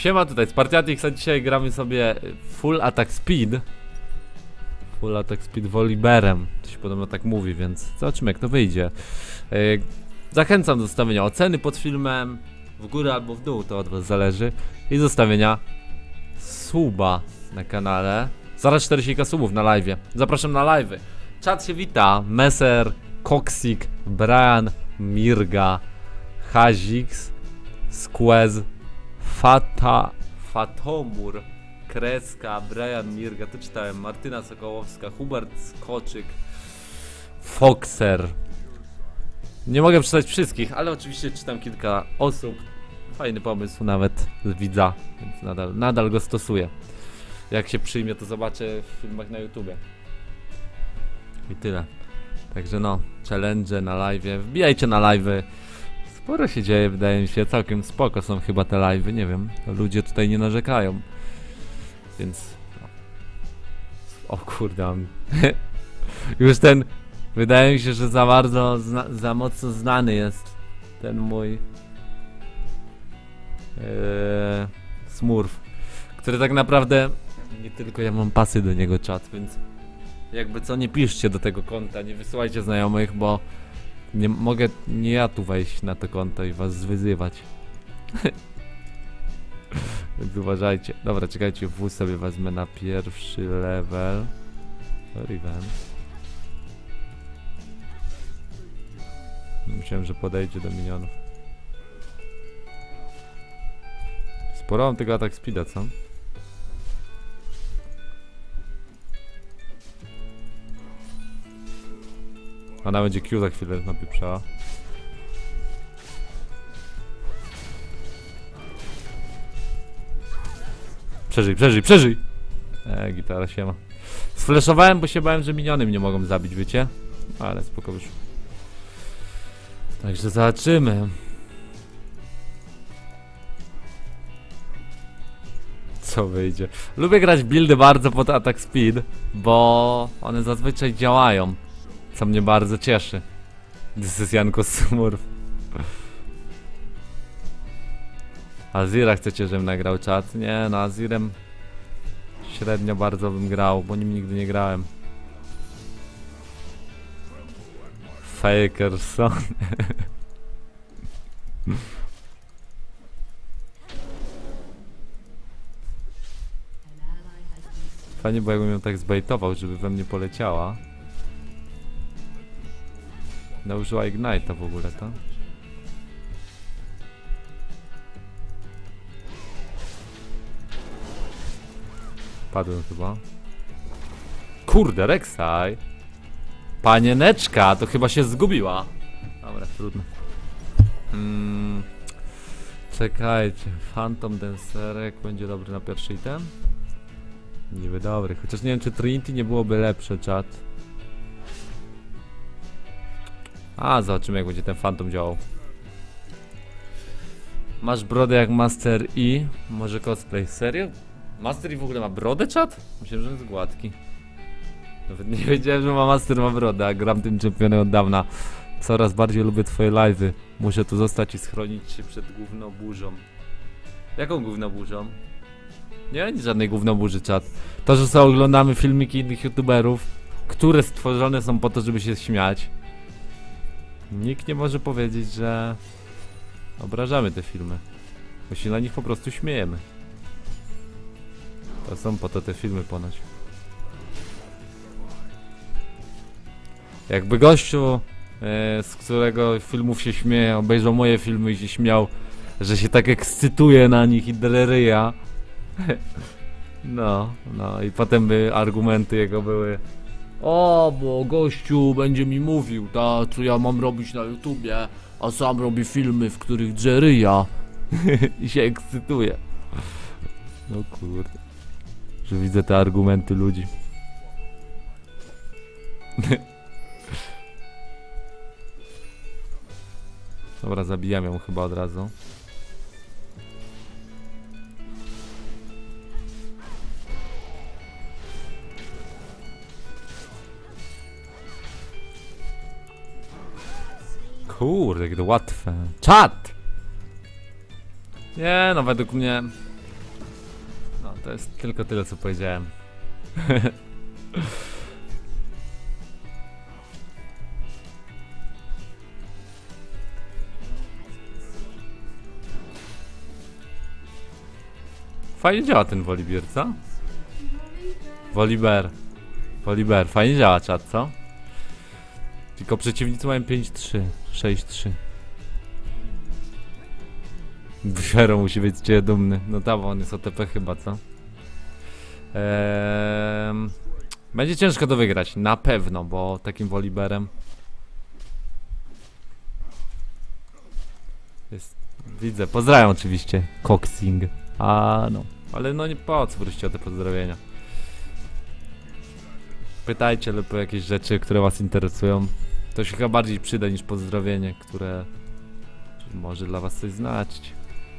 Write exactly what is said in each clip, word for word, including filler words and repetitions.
Siema, tutaj Spartiatix, a dzisiaj gramy sobie Full Attack Speed. Full Attack Speed Volibearem, to się podobno tak mówi, więc zobaczymy jak to wyjdzie. Yy, zachęcam do zostawienia oceny pod filmem, w górę albo w dół, to od was zależy. I zostawienia suba na kanale. Zaraz czterdzieści subów na live'ie. Zapraszam na live'y. Czat się wita, Messer, Koksik, Brian, Mirga, Hazix, Squez, Fata, Fatomur, Kreska, Brian, Mirga, to czytałem, Martyna Sokołowska, Hubert Skoczyk, Foxer. Nie mogę przeczytać wszystkich, ale oczywiście czytam kilka osób. Fajny pomysł, nawet z widza, więc nadal, nadal go stosuję. Jak się przyjmie, to zobaczę w filmach na YouTubie. I tyle. Także no, challenge na live'ie, wbijajcie na live'y. Sporo się dzieje, wydaje mi się, całkiem spoko są chyba te live'y, nie wiem, ludzie tutaj nie narzekają. Więc... No. O kurde, mam... Już ten... Wydaje mi się, że za bardzo, zna, za mocno znany jest ten mój... Yy, Smurf, który tak naprawdę... Nie tylko ja mam pasy do niego, czat, więc... Jakby co, nie piszcie do tego konta, nie wysyłajcie znajomych, bo... Nie mogę, nie ja tu wejść na to konto i was wyzywać. Więc uważajcie. Dobra, czekajcie, W sobie wezmę na pierwszy level. Riven. Myślałem, że podejdzie do minionów. Sporo mam tego atak speeda, co? Ona będzie Q za chwilę napieprzała. Przeżyj, przeżyj, przeżyj! Eee, gitara się ma. Sfleszowałem, bo się bałem, że miniony mnie mogą zabić, wiecie? Ale spoko wyszło. Także zobaczymy. Co wyjdzie? Lubię grać buildy bardzo pod attack speed, bo one zazwyczaj działają. Co mnie bardzo cieszy. This is Janko Smurf. Azira chcecie, żebym nagrał, czat? Nie, no Azirem średnio bardzo bym grał, bo nim nigdy nie grałem. Fakerson. Fajnie, bo jakbym ją tak zbejtował, żeby we mnie poleciała. No, użyła Ignite'a w ogóle, to? Padłem chyba. Kurde, Rek'Sai! Panieneczka, to chyba się zgubiła. Dobra, trudno. Hmm. Czekajcie, Phantom Dancerek będzie dobry na pierwszy item? Niby dobry, chociaż nie wiem, czy Trinity nie byłoby lepsze, czat. A, zobaczymy jak będzie ten Phantom działał. Masz brodę jak Master E. Może cosplay, serio? Master E w ogóle ma brodę, czat? Myślałem, że jest gładki. Nawet nie wiedziałem, że ma Master ma brodę, a gram tym czempionem od dawna. Coraz bardziej lubię twoje live'y. Muszę tu zostać i schronić się przed gównoburzą. Jaką gównoburzą? Nie będzie żadnej gównoburzy, czat. To, że sobie oglądamy filmiki innych youtuberów, które stworzone są po to, żeby się śmiać. Nikt nie może powiedzieć, że obrażamy te filmy, bo się na nich po prostu śmiejemy. To są po to te filmy ponoć. Jakby gościu, e, z którego filmów się śmieje, obejrzał moje filmy i się śmiał, że się tak ekscytuje na nich i dreryja. No, no i potem by argumenty jego były: o, bo gościu będzie mi mówił, ta, co ja mam robić na YouTubie, a sam robi filmy, w których drzeryja i się ekscytuje. No kurde, że widzę te argumenty ludzi. Dobra, zabijam ją chyba od razu. Kurde, jakie to łatwe. Czat! Nie no, według mnie To jest tylko tyle, co powiedziałem. Fajnie działa ten Volibear, co? Volibear. Volibear. Fajnie działa czat, co? Tylko przeciwnicy mają pięć trzy, sześć trzy. Bufero musi być z ciebie dumny. No tam on jest O T P chyba, co? Eee, będzie ciężko to wygrać, na pewno, bo takim Volibearem jest... Widzę, pozdrawiam oczywiście, Coxing. A no, ale no nie po co wrócić o te pozdrowienia. Pytajcie lub o jakieś rzeczy, które was interesują. To się chyba bardziej przyda niż pozdrowienie, które może dla was coś znaczyć.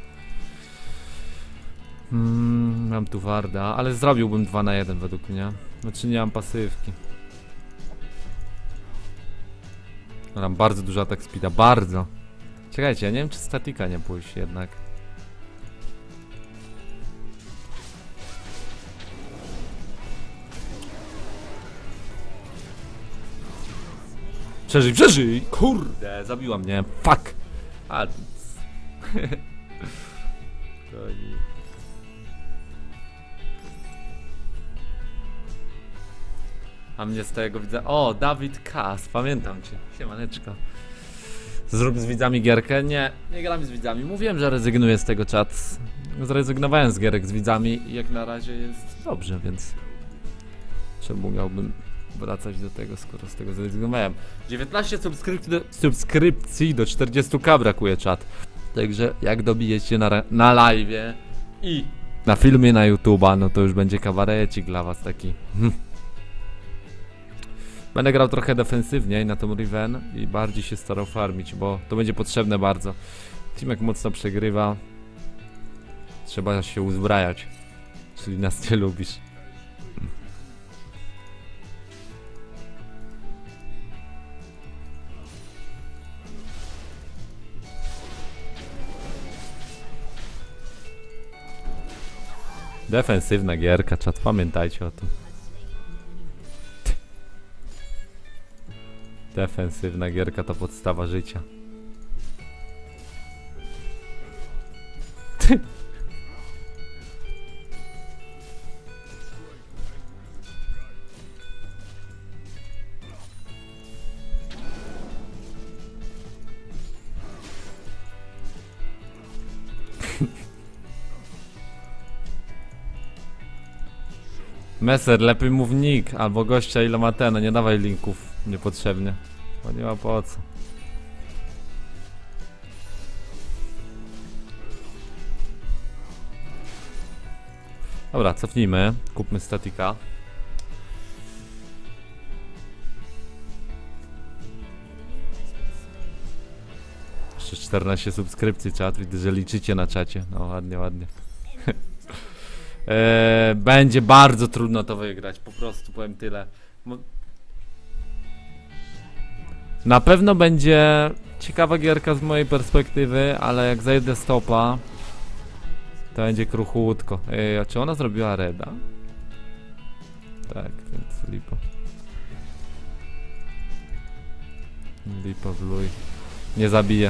Hmm, mam tu Warda, ale zrobiłbym dwa na jeden według mnie. Znaczy nie mam pasywki. Mam bardzo dużo atak speeda, bardzo. Czekajcie, ja nie wiem czy statika nie pójść jednak. Przeżyj, przeżyj! Kurde, zabiła mnie, fuck! A, to nic. A mnie z tego widzę. O, Dawid Kas, pamiętam cię. Siemaneczko. Zrób z widzami gierkę? Nie, nie gram z widzami. Mówiłem, że rezygnuję z tego czat. Zrezygnowałem z gierek z widzami i jak na razie jest dobrze, więc czemu miałbym wracać do tego, skoro z tego zrezygnowałem. dziewiętnaście subskrypcji do, subskrypcji do czterdziestu k brakuje czat. Także jak dobijecie na, na live'ie i na filmie na YouTube'a, no to już będzie kabarecik dla was taki. Będę grał trochę defensywniej na tą Riven i bardziej się starał farmić, bo to będzie potrzebne bardzo. Teamek mocno przegrywa. Trzeba się uzbrajać. Czyli nas nie lubisz. Defensywna gierka, czat, pamiętajcie o tym. Defensywna gierka to podstawa życia. Messer, lepiej mów nick albo gościa ile ma ten, no nie dawaj linków niepotrzebnie, bo nie ma po co. Dobra, cofnijmy, kupmy statika. Jeszcze czternaście subskrypcji, czat, widzę, że liczycie na czacie, no ładnie, ładnie. Eee, będzie bardzo trudno to wygrać, po prostu powiem tyle. Mo Na pewno będzie ciekawa gierka z mojej perspektywy, ale jak zajdę stopa, to będzie kruchutko. Ej, a czy ona zrobiła reda? Tak, więc lipo. Lipo w luj. Nie zabije.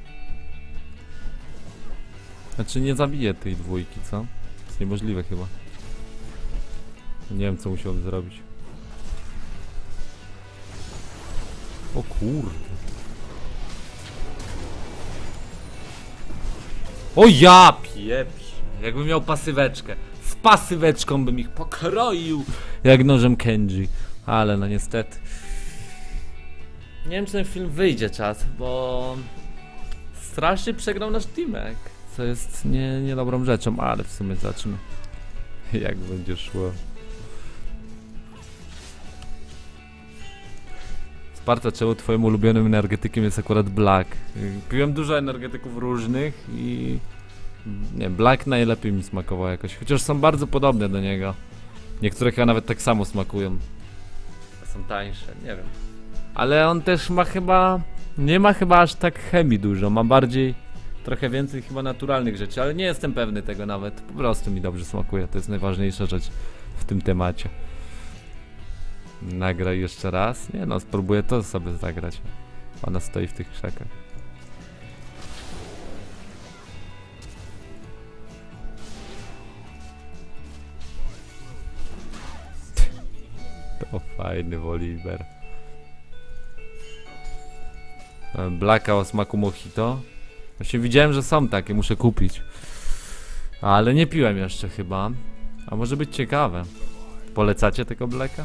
Znaczy nie zabije tej dwójki, co? Niemożliwe chyba. Nie wiem co musiałbym zrobić. O kurde. O ja pieprz. Jakbym miał pasyweczkę. Z pasyweczką bym ich pokroił jak nożem Kenji. Ale no niestety. Nie wiem czy ten film wyjdzie czas, bo strasznie przegrał nasz teamek. Co jest nie, niedobrą rzeczą, ale w sumie zacznę. Jak będzie szło. Sparta, czemu twoim ulubionym energetykiem jest akurat Black? Piłem dużo energetyków różnych i... Nie, Black najlepiej mi smakował jakoś, chociaż są bardzo podobne do niego. Niektóre chyba nawet tak samo smakują. Są tańsze, nie wiem. Ale on też ma chyba... Nie ma chyba aż tak chemii dużo, ma bardziej... trochę więcej chyba naturalnych rzeczy, ale nie jestem pewny tego nawet. Po prostu mi dobrze smakuje, to jest najważniejsza rzecz w tym temacie. Nagraj jeszcze raz? Nie no, spróbuję to sobie zagrać. Ona stoi w tych krzakach. To fajny Volibear. Blacka o smaku mojito. Właśnie widziałem, że są takie, muszę kupić. Ale nie piłem jeszcze chyba. A może być ciekawe. Polecacie tego Blacka?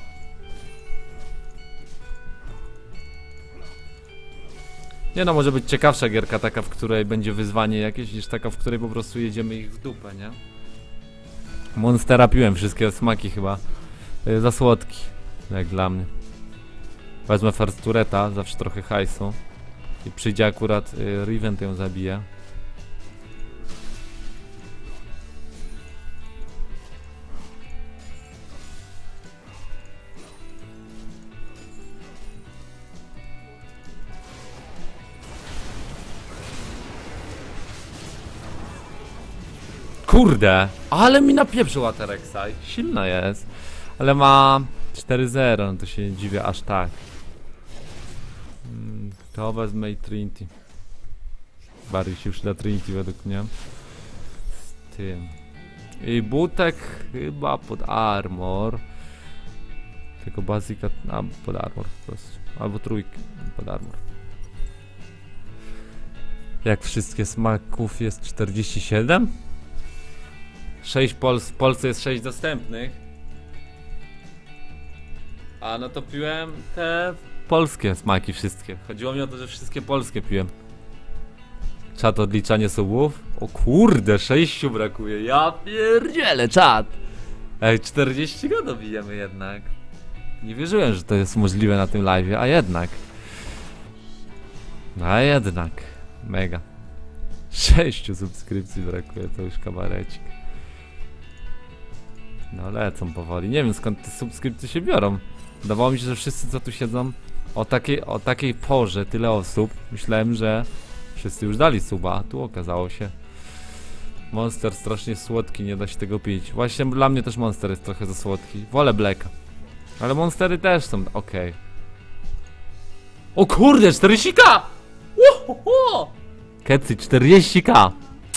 Nie no, może być ciekawsza gierka, taka, w której będzie wyzwanie jakieś, niż taka, w której po prostu jedziemy ich w dupę, nie? Monstera piłem, wszystkie smaki chyba. Yy, za słodki, jak dla mnie. Wezmę first tureta, zawsze trochę hajsu. I przyjdzie akurat yy, Riven, to ją zabije. Kurde, ale mi napieprzyła Terexa, silna jest. Ale ma cztery zero, no to się nie dziwię aż tak. Hmm, to wezmę i Trinity. Bardziej się przyda Trinity według mnie. Z tym. I butek chyba pod armor. Tylko basica, a pod armor po prostu. Albo trójki pod armor. Jak wszystkie smaków jest czterdzieści siedem? sześć Pol w Polsce jest sześć dostępnych. A no to piłem te polskie smaki wszystkie. Chodziło mi o to, że wszystkie polskie piłem. Czat, odliczanie subów? O kurde, sześciu brakuje. Ja pierdzielę, czat. Ej, czterdzieści go dobijemy jednak. Nie wierzyłem, że to jest możliwe na tym live'ie, a jednak. A jednak. Mega. sześciu subskrypcji brakuje, to już kabarecik. No lecą powoli. Nie wiem, skąd te subskrypcje się biorą. Wydawało mi się, że wszyscy, co tu siedzą o takiej, o takiej porze, tyle osób. Myślałem, że wszyscy już dali suba, a tu okazało się. Monster strasznie słodki, nie da się tego pić. Właśnie dla mnie też Monster jest trochę za słodki. Wolę Blacka. Ale Monstery też są ok. O kurde, czterdzieści ka! Uhuhu! Kecy, czterdzieści ka!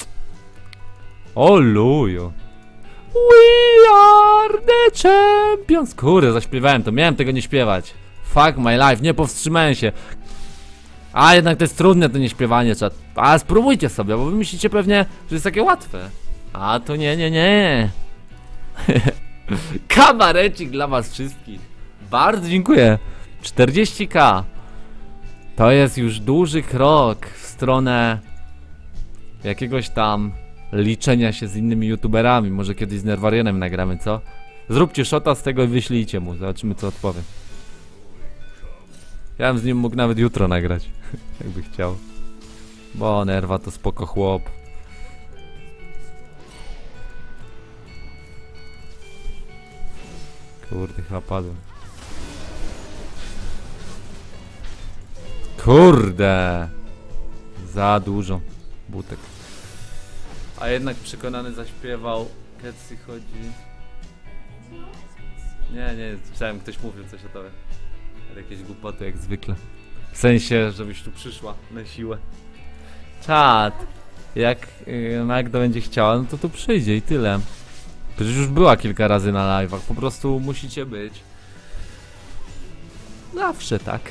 O luju! We are the champions! Kurde, zaśpiewałem to, miałem tego nie śpiewać. Fuck my life, nie powstrzymałem się. A jednak to jest trudne, to nie śpiewanie, czat. A spróbujcie sobie, bo wy myślicie pewnie, że jest takie łatwe. A to nie, nie, nie. Kabarecik dla was wszystkich. Bardzo dziękuję. czterdzieści ka. To jest już duży krok w stronę jakiegoś tam liczenia się z innymi youtuberami. Może kiedyś z Nerwarionem nagramy, co? Zróbcie shota z tego i wyślijcie mu. Zobaczymy, co odpowie. Ja bym z nim mógł nawet jutro nagrać. Jakby chciał. Bo Nerwa to spoko chłop. Kurde, chyba padłem. Kurde! Za dużo butek. A jednak przekonany zaśpiewał. Ketsy chodzi. Nie, nie, słyszałem, ktoś mówił coś o tobie. Ale jakieś głupoty jak zwykle. W sensie, żebyś tu przyszła na siłę. Czad. Jak yy, Magda będzie chciała, no to tu przyjdzie i tyle. Przecież już była kilka razy na live'ach, po prostu musicie być. Zawsze tak.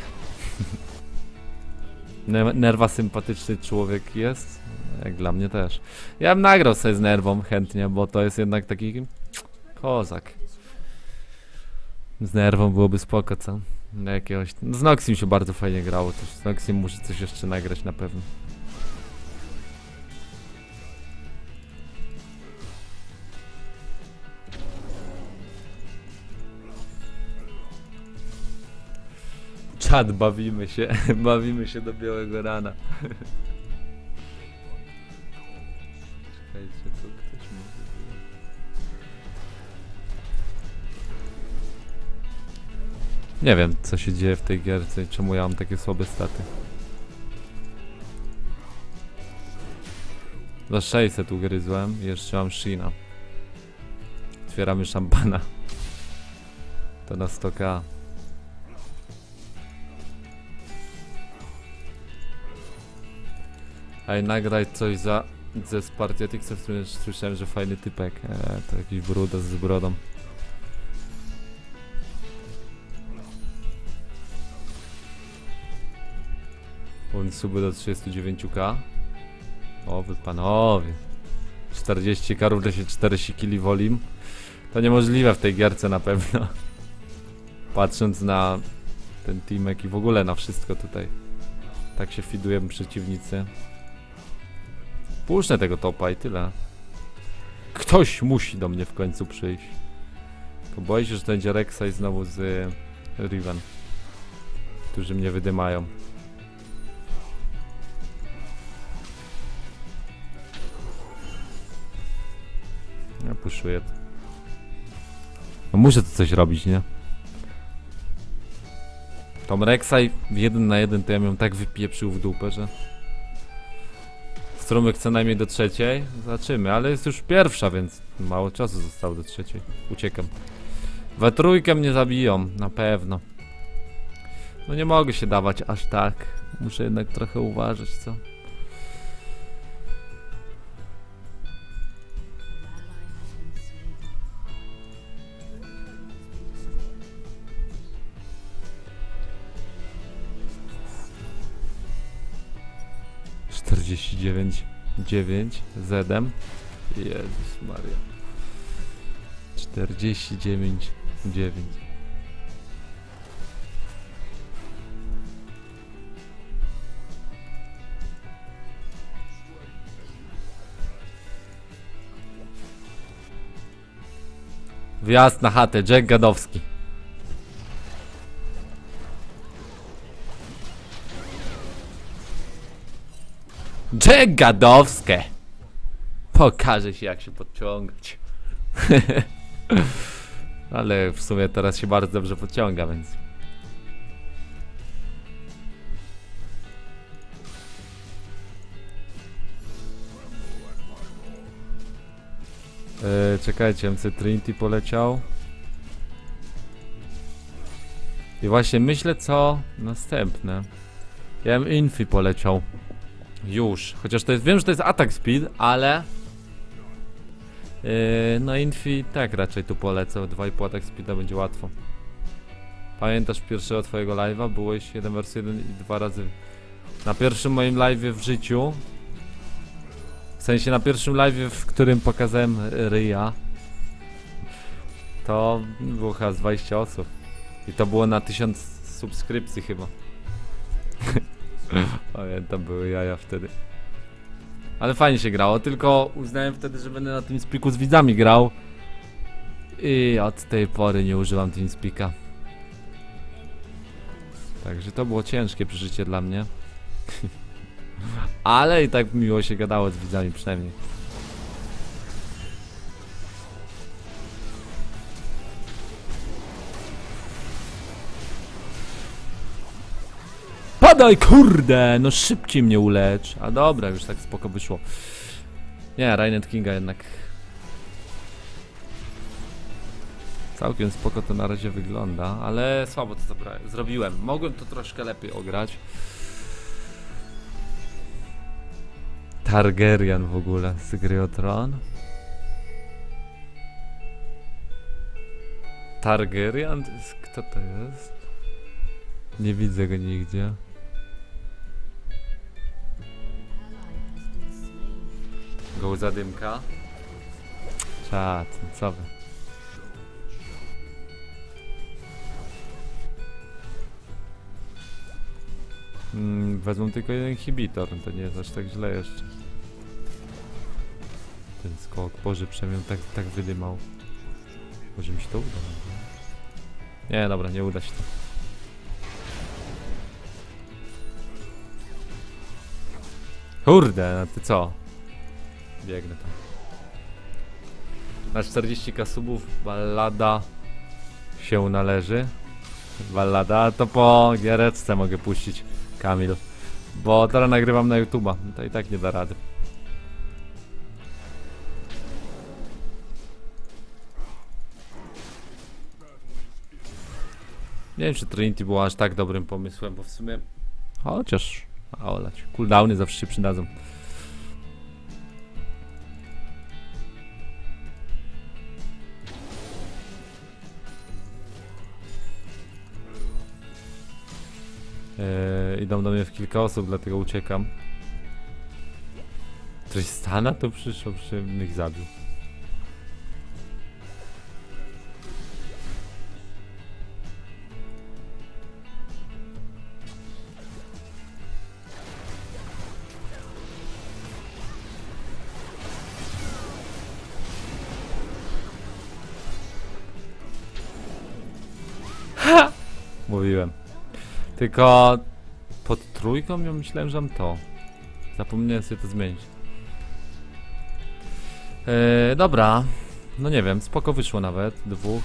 Nerwa sympatyczny człowiek jest. Jak dla mnie też. Ja bym nagrał sobie z Nerwą chętnie, bo to jest jednak taki kozak. Z Nerwą byłoby spoko, co? Na jakiegoś... No z Noxim się bardzo fajnie grało też. Z Noxim muszę coś jeszcze nagrać na pewno. Czad, bawimy się, bawimy się do białego rana. Czekajcie, co ktoś mówi. Nie wiem, co się dzieje w tej gierce i czemu ja mam takie słabe staty. Za sześćset ugryzłem i jeszcze mam Shina. Otwieramy szampana. To na sto ka. Ej, nagraj coś za ze Spartiatixa, w którym słyszałem, że fajny typek. Eee, to jakiś brudas z brodą. On suby do trzydziestu dziewięciu ka. O, wy panowie. czterdzieści ka równa się czterdzieści kili wolim. To niemożliwe w tej gierce na pewno. Patrząc na ten teamek i w ogóle na wszystko tutaj. Tak się fidujemy przeciwnicy. Puszczę tego topa i tyle. Ktoś musi do mnie w końcu przyjść. Bo boję się, że to będzie Rek'Sai znowu z Riven, którzy mnie wydymają. Ja puszuję to. No muszę tu coś robić, nie? Tom Rek'Sai w jeden na jeden to ja ją tak wypieprzył w dupę, że... Strumyk co najmniej do trzeciej. Zobaczymy, ale jest już pierwsza, więc mało czasu zostało do trzeciej. Uciekam. We trójkę mnie zabiją, na pewno. No nie mogę się dawać aż tak. Muszę jednak trochę uważać, co? czterdzieści dziewięć dziewięć Zedem. Jezus Maria. czterdzieści dziewięć dziewięć. Wjazd na chatę, Jack Gadowski. Jack Gadowskie. Pokaże się, jak się podciągać. Ale w sumie teraz się bardzo dobrze podciąga, więc... Yy, czekajcie, M C Trinity poleciał. I właśnie myślę, co następne. Ja M Infi poleciał. Już, chociaż to jest, wiem, że to jest attack speed, ale... Yy, no Infi tak raczej tu polecę, dwa i pół attack speeda będzie łatwo. Pamiętasz pierwszego twojego live'a? Byłeś jeden versus jeden i dwa razy... Na pierwszym moim live'ie w życiu... W sensie na pierwszym live'ie, w którym pokazałem ryja... To było chyba z dwadzieścia osób. I to było na tysiąc subskrypcji chyba. Pamiętam, były jaja wtedy. Ale fajnie się grało, tylko uznałem wtedy, że będę na TeamSpeaku z widzami grał. I od tej pory nie używam TeamSpeaka. Także to było ciężkie przeżycie dla mnie. Ale i tak miło się gadało z widzami przynajmniej. Padaj, kurde! No szybciej mnie ulecz. A dobra, już tak spoko wyszło. Nie, Rainet Kinga jednak. Całkiem spoko to na razie wygląda, ale słabo to zrobiłem. Mogłem to troszkę lepiej ograć. Targaryen w ogóle z gry o Tron. Targaryen? Kto to jest? Nie widzę go nigdzie. Go zadymka. Czad, co wy? Mm, wezmą tylko jeden inhibitor, to nie jest aż tak źle jeszcze. Ten skok, Boże, przemian tak, tak wydymał. Może mi się to uda? Nie, dobra, nie uda się to. Kurde, no ty co? Biegnę tam. Na czterdzieści ka subów ballada się należy. Ballada to po giereczce mogę puścić, Kamil. Bo teraz nagrywam na YouTube'a, to i tak nie da rady. Nie wiem, czy Trinity było aż tak dobrym pomysłem, bo w sumie... Chociaż... A olać. Cooldowny zawsze się przydadzą. Eee, idą do mnie w kilka osób, dlatego uciekam. Tristana to przyszło, przy ich zabił. Ha! Mówiłem. Tylko pod trójką ja myślałem, że mam to. Zapomniałem sobie to zmienić. Eee, dobra. No nie wiem, spoko wyszło nawet. Dwóch.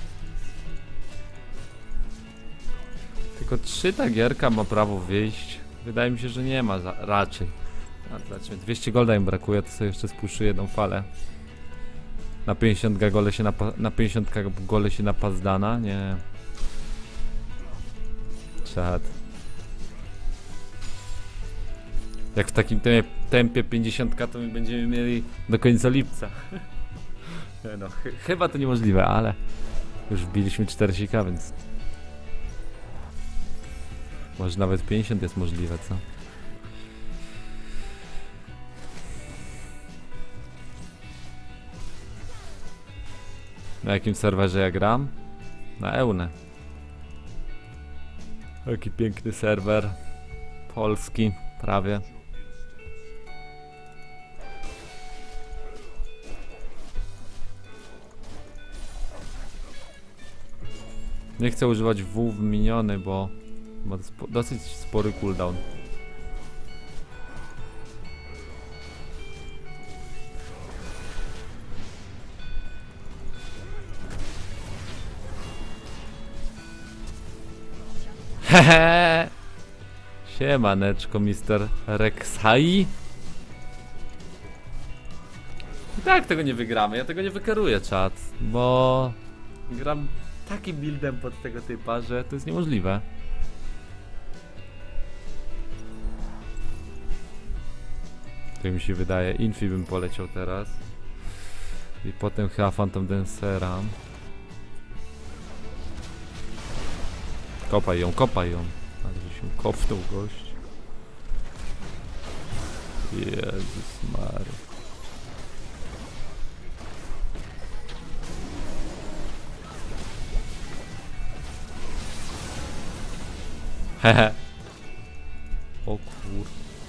Tylko trzy ta gierka ma prawo wyjść. Wydaje mi się, że nie ma za, raczej. A, zobaczmy, dwieście golda im brakuje, to sobie jeszcze spuszczę jedną falę. Na pięćdziesiąt gole się napa na pięćdziesiąt gole się napazdana, nie. Czad. Jak w takim tempie, tempie pięćdziesiąt to my będziemy mieli do końca lipca. No, ch chyba to niemożliwe, ale już wbiliśmy czterdzieści ka, więc może nawet pięćdziesiąt jest możliwe, co? Na jakim serwerze ja gram? Na Eune. Jaki piękny serwer. Polski, prawie. Nie chcę używać W w miniony, bo ma spo dosyć spory cooldown. Hehe. Siemaneczko, mister Rek'Sai. I tak tego nie wygramy, ja tego nie wykeruję, czat, bo gram takim buildem pod tego typa, że to jest niemożliwe. To mi się wydaje, Infi bym poleciał teraz. I potem chyba Phantom Dancera. Kopaj ją, kopaj ją. Ale że się kopnął gość. Jezus Mary. Hehe. O kur...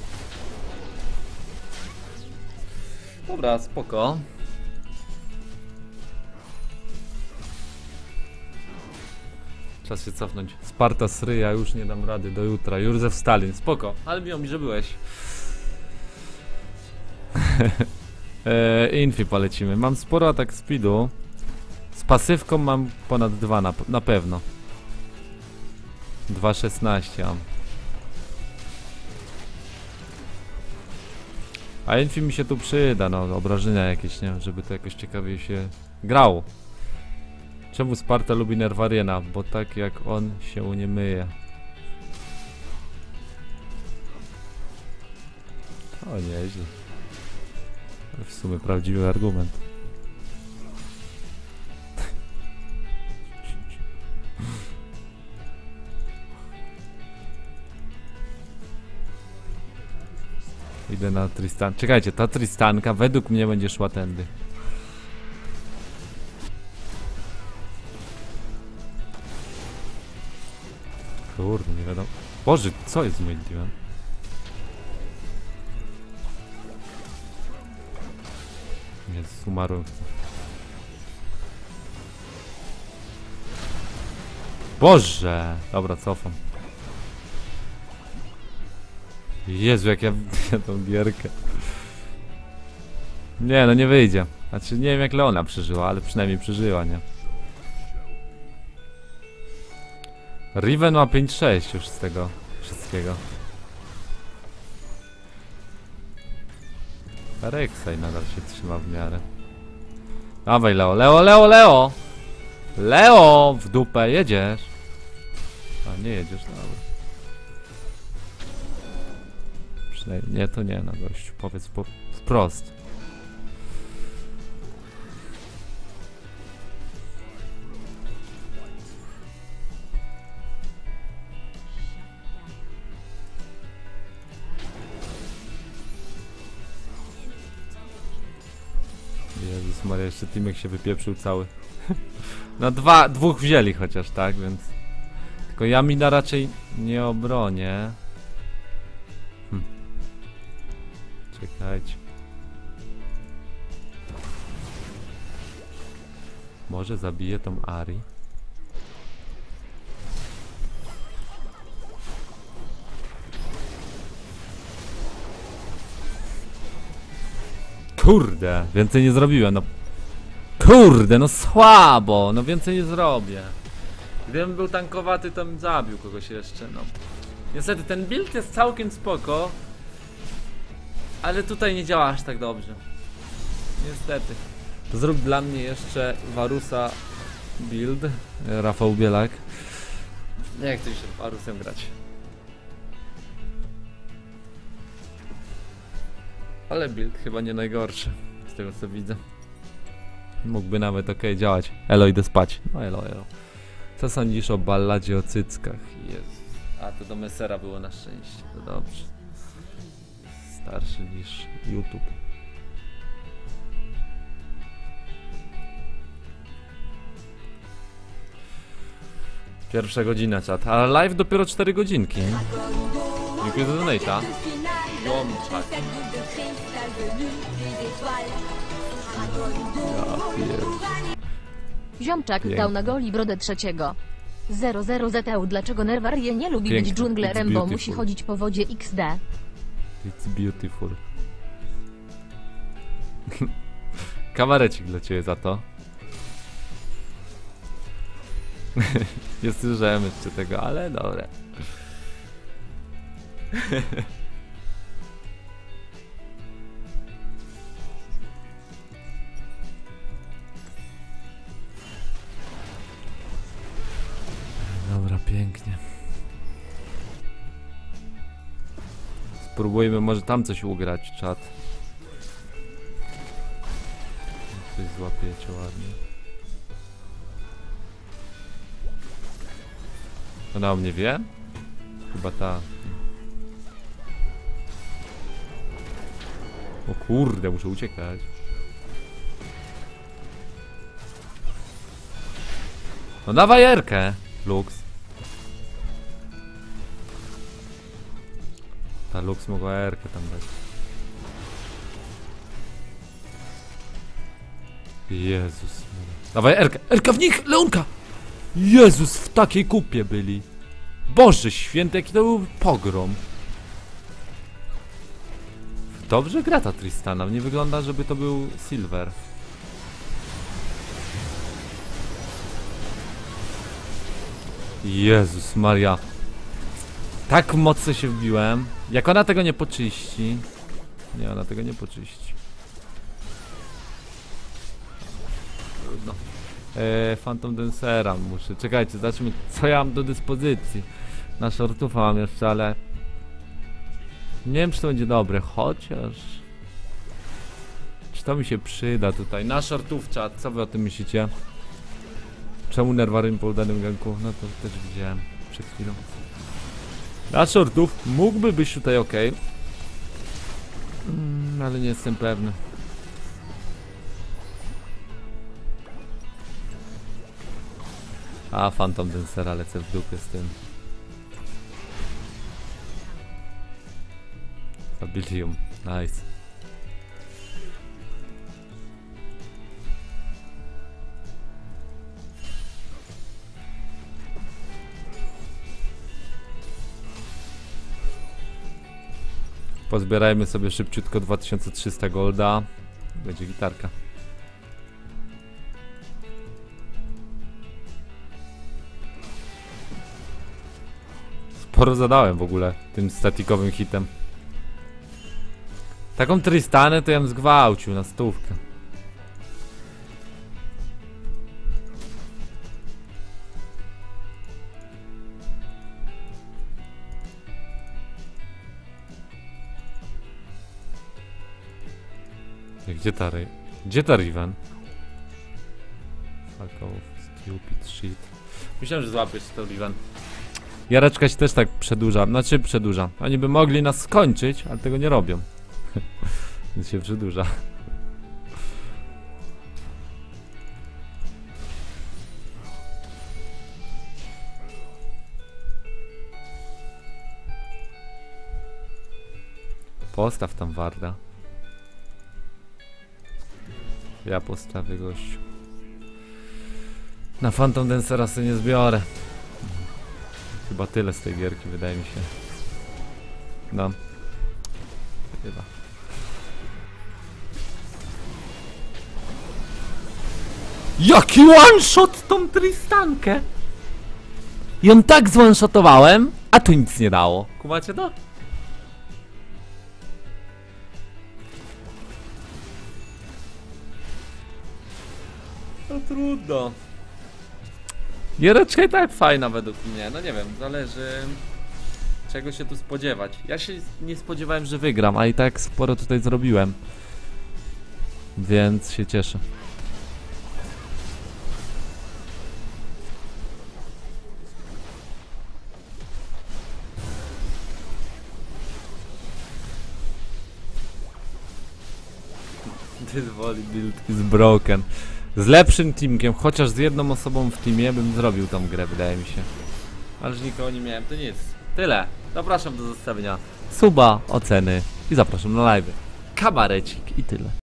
Dobra, spoko. Czas się cofnąć. Sparta sry, ja już nie dam rady do jutra. Józef Stalin, spoko. Ale miło mi, że byłeś. eee, Infi polecimy. Mam sporo atak speedu. Z pasywką mam ponad dwa na, na pewno. dwa szesnaście mam. A Infi mi się tu przyda, no obrażenia jakieś, nie? Żeby to jakoś ciekawie się grało. Czemu Sparta lubi Nerwariena? Bo tak jak on się nie myje. O, nieźle. Ale w sumie prawdziwy argument. Idę na Tristan. Czekajcie, ta Tristanka według mnie będzie szła tędy. Kurde, nie wiadomo. Boże, co jest z moim teamem? Jezus, umarłem. Boże! Dobra, cofam. Jezu, jak ja widzę tą gierkę. Nie, no nie wyjdzie. Znaczy, nie wiem jak Leona przeżyła, ale przynajmniej przeżyła, nie? Riven ma pięć sześć już z tego wszystkiego. Rek'Sai nadal się trzyma w miarę. Dawaj Leo, Leo, Leo, Leo! Leo! W dupę, jedziesz! A, nie jedziesz, no dobra. Przynajmniej nie, to nie, no gościu, powiedz po, wprost. Jezus Maria, jeszcze teamek się wypieprzył cały. No dwa, dwóch wzięli chociaż, tak, więc... Tylko ja mina raczej nie obronię. Hm. Czekajcie. Może zabiję tą Ari? Kurde, więcej nie zrobiłem, no. Kurde, no słabo, no więcej nie zrobię. Gdybym był tankowaty, to bym zabił kogoś jeszcze, no. Niestety ten build jest całkiem spoko, ale tutaj nie działa aż tak dobrze. Niestety. To zrób dla mnie jeszcze Warusa build, Rafał Bielak. Jak chcesz się Warusem grać? Ale build chyba nie najgorszy, z tego co widzę. Mógłby nawet ok działać. Elo, idę spać. No elo, elo. Co sądzisz o balladzie o cyckach? Jezu. A to do Messera było na szczęście, to dobrze. Starszy niż YouTube. Pierwsza godzina, czat. A live dopiero cztery godzinki. Dziękuję za donate'a. Jomczak. Ziomczak Pięknie. dał na goli brodę trzeciego. zero zero Z E U. Dlaczego Nerwarie nie lubi Pięknie. być dżunglerem, It's bo beautiful. musi chodzić po wodzie X D. It's beautiful. Kabarecik dla ciebie za to. Nie słyszałem jeszcze tego, ale dobre. Dobra, pięknie. Spróbujmy może tam coś ugrać, czat. Coś złapiecie ładnie. Ona o mnie wie? Chyba ta. O kurde, muszę uciekać. No dawaj Erkę, Lux. Ta Lux mogła Erkę tam dać. Jezus. Dawaj Erkę, Erka w nich, Leonka! Jezus, w takiej kupie byli. Boże święty, jaki to był pogrom. Dobrze gra ta Tristana, nie wygląda, żeby to był Silver. Jezus Maria. Tak mocno się wbiłem. Jak ona tego nie poczyści. Nie, ona tego nie poczyści. Trudno. Eee, Phantom Dancera muszę. Czekajcie, zobaczmy co ja mam do dyspozycji. Na shortufa mam jeszcze, ale nie wiem czy to będzie dobre, chociaż czy to mi się przyda tutaj. Na shortów czat, co wy o tym myślicie? Czemu Nerwarym po udanym ganku? No to też widziałem przed chwilą. Na shortów mógłby być tutaj ok. Mm, ale nie jestem pewny. A, Phantom Dancera lecę w dupie z tym. Zabili ją. Nice. Pozbierajmy sobie szybciutko dwa tysiące trzysta golda. Będzie gitarka. Sporo zadałem w ogóle tym statikowym hitem. Taką Tristanę to ja bym zgwałcił na stówkę. Gdzie ta ry... Gdzie ta Riven? Fuck off, stupid shit. Myślałem, że złapiesz to Riven. Jareczka się też tak przedłuża, znaczy przedłuża. Oni by mogli nas skończyć, ale tego nie robią. Więc się przedłuża. Postaw tam Warda. Ja postawię gościu. Na Phantom Dancera sobie nie zbiorę. Chyba tyle z tej gierki, wydaje mi się. No. Chyba. Jaki one-shot tą Tristankę! I on tak zone-shotowałem, a tu nic nie dało. Kumacie to? No trudno. Giereczka i tak fajna według mnie, no nie wiem, zależy czego się tu spodziewać. Ja się nie spodziewałem, że wygram, a i tak sporo tutaj zrobiłem. Więc się cieszę. This volley build is broken. Z lepszym teamkiem, chociaż z jedną osobą w teamie bym zrobił tą grę, wydaje mi się. Ale że nikogo nie miałem, to nic. Tyle. Zapraszam do zostawienia suba, oceny i zapraszam na live. Kabarecik i tyle.